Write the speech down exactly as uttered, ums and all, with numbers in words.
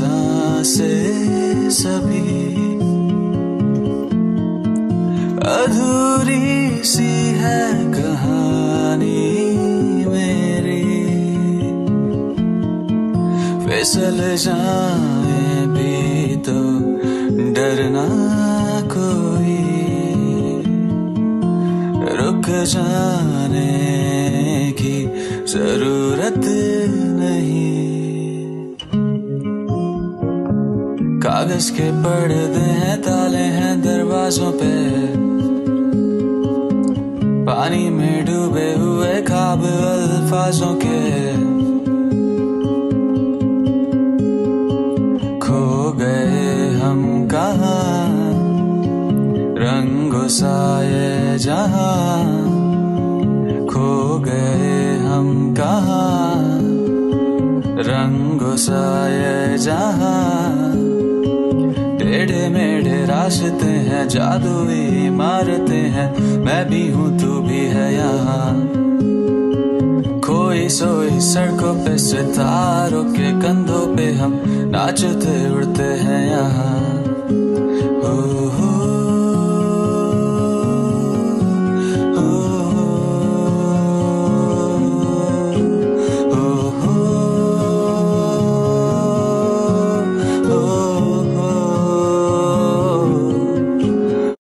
सांसें सभी अधूरी सी है कहानी मेरी। फिसल जाए भी तो डरना कोई, रुक जाने की जरूरत नहीं। कागज के पर्दे हैं, ताले हैं दरवाजों पे, पानी में डूबे हुए ख्वाब अल्फाजों के। खो गए हम कहाँ रंगों सा ये जहां, खो गए हम कहाँ रंगों सा ये जहां। टेढ़े मेढ़े रास्ते हैं, जादुई इमारतें हैं, मैं भी हूँ तू भी है यहाँ। खोई सोई सड़कों पे सितारों के कंधों पे हम नाचते उड़ते हैं यहाँ।